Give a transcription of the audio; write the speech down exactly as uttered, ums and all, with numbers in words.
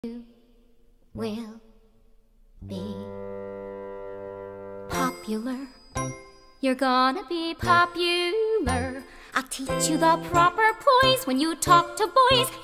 You will be popular. You're gonna be popular. I'll teach you the proper poise when you talk to boys.